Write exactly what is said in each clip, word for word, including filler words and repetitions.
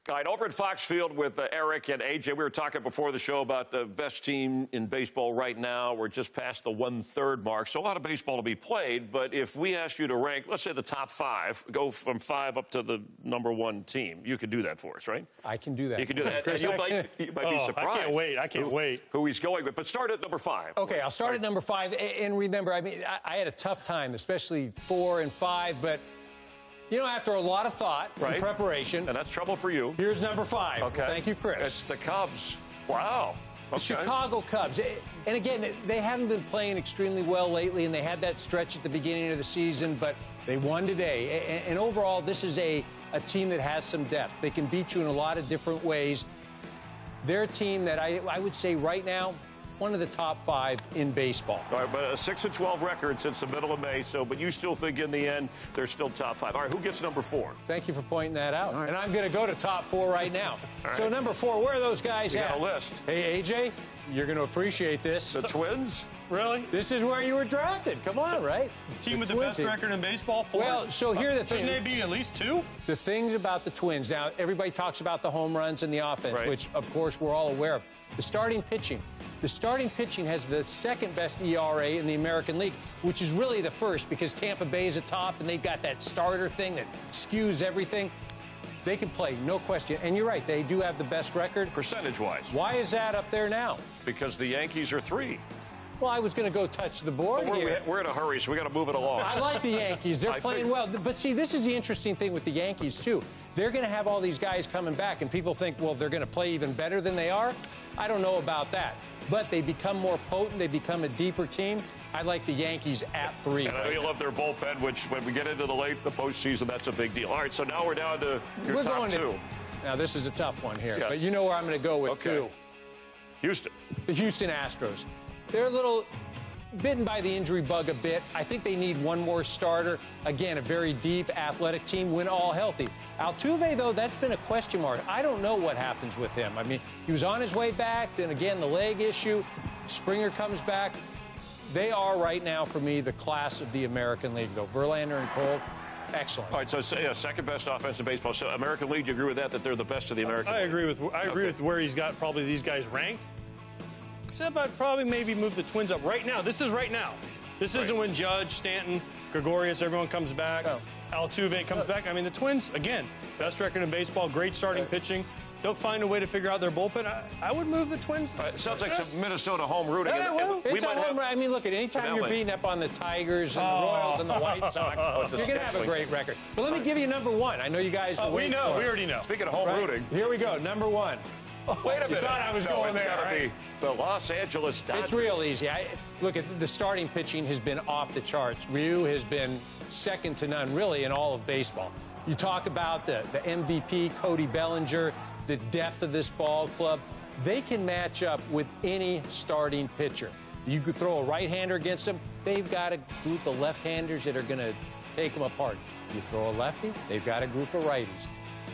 All right, over at Fox Field with uh, Eric and A J, we were talking before the show about the best team in baseball right now. We're just past the one-third mark, so a lot of baseball to be played. But if we asked you to rank, let's say the top five, go from five up to the number one team, you could do that for us, right? I can do that. You can do that. Chris, you might, you might oh, be surprised. I can't wait. I can't who, wait. Who he's going with. But start at number five. Okay, I'll start at number five. And remember, I mean, I, I had a tough time, especially four and five, but... You know, after a lot of thought right. and preparation. And that's trouble for you. Here's number five. Okay. Thank you, Chris. It's the Cubs. Wow. The okay. Chicago Cubs. And again, they haven't been playing extremely well lately, and they had that stretch at the beginning of the season, but they won today. And overall, this is a, a team that has some depth. They can beat you in a lot of different ways. They're a team that I, I would say right now, one of the top five in baseball. All right, but a six and twelve record since the middle of May, so, but you still think in the end they're still top five. All right, who gets number four? Thank you for pointing that out. Right. And I'm going to go to top four right now. Right. So number four, where are those guys you at? Got a list. Hey, A J, you're going to appreciate this. The Twins? Really? This is where you were drafted. Come on, right? Team the with the Twins best record in baseball? Four? Well, so here's the thing. Shouldn't they be at least two? The things about the Twins. Now, everybody talks about the home runs and the offense, right. which, of course, we're all aware of. The starting pitching. The starting pitching has the second best E R A in the American League, which is really the first because Tampa Bay is atop and they've got that starter thing that skews everything. They can play, no question. And you're right, they do have the best record. Percentage-wise. Why is that up there now? Because the Yankees are three. Well, I was going to go touch the board we're, here. We're in a hurry, so we got to move it along. I like the Yankees. They're I playing think... well. But see, this is the interesting thing with the Yankees, too. They're going to have all these guys coming back, and people think, well, they're going to play even better than they are. I don't know about that. But they become more potent. They become a deeper team. I like the Yankees at three. And I know right you now. love their bullpen, which when we get into the late, the postseason, that's a big deal. All right, so now we're down to your we're top going two. To, now, this is a tough one here. Yes. But you know where I'm going to go with okay. two. Houston. The Houston Astros. They're a little bitten by the injury bug a bit. I think they need one more starter. Again, a very deep, athletic team when all healthy. Altuve, though, that's been a question mark. I don't know what happens with him. I mean, he was on his way back. Then again, the leg issue. Springer comes back. They are right now, for me, the class of the American League, though. Verlander and Cole, excellent. All right, so say a second best offense in baseball. So American League, do you agree with that? That they're the best of the American I League? agree with. I agree okay. with where he's got probably these guys ranked. Except I'd probably maybe move the Twins up right now. This is right now. This right. isn't when Judge, Stanton, Gregorius, everyone comes back. Oh. Altuve comes oh. back. I mean, the Twins, again, best record in baseball, great starting right. pitching. They'll find a way to figure out their bullpen. I, I would move the Twins. Right, sounds like some Minnesota home rooting. Yeah, well, and, it's we a might home have, run. I mean, look, at any time you're beating up on the Tigers and the Royals and the White Sox, you're going to have a great record. But let me give you number one. I know you guys oh, wait we know. for We it. already know. Speaking of home right? rooting. Here we go. Number one. Wait a minute. You thought I was no, going it's there, gotta right? be the Los Angeles Dodgers. It's real easy. I, look, at the starting pitching has been off the charts. Ryu has been second to none, really, in all of baseball. You talk about the, the M V P, Cody Bellinger, the depth of this ball club. They can match up with any starting pitcher. You could throw a right-hander against them. They've got a group of left-handers that are going to take them apart. You throw a lefty, they've got a group of righties.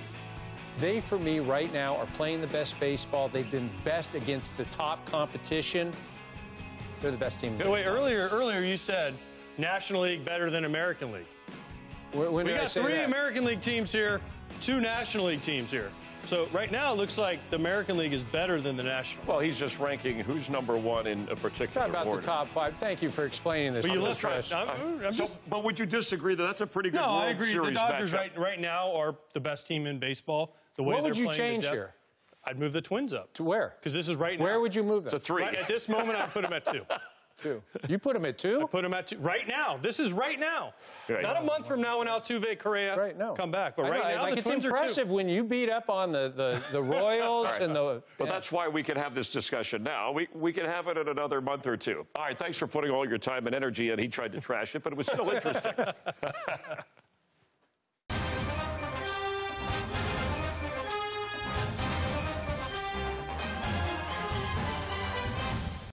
They, for me, right now, are playing the best baseball. They've been best against the top competition. They're the best team. Hey, wait, earlier, earlier you said National League better than American League. When, when we did I got say three that? American League teams here, two National League teams here. So right now it looks like the American League is better than the National. Well, he's just ranking who's number one in a particular Talk about order. the top five. Thank you for explaining this. But you I'm left just right. I'm, I'm so, just, but would you disagree that that's a pretty good no, World I agree. Series The Dodgers matchup? right, right now are the best team in baseball. The way What would they're you playing change the depth, here? I'd move the Twins up. To where? Because this is right now. Where would you move them? It's a three. Right, at this moment, I'd put them at two. Two. You put them at two? I put them at two. Right now. This is right now. Right. Not a month from now when Altuve, Correa right, no. come back. But I right know, now, like the it's Twins impressive are two. when you beat up on the, the, the Royals right. and the... But yeah. that's why we can have this discussion now. We, we can have it in another month or two. All right, thanks for putting all your time and energy in. He tried to trash it, but it was still interesting.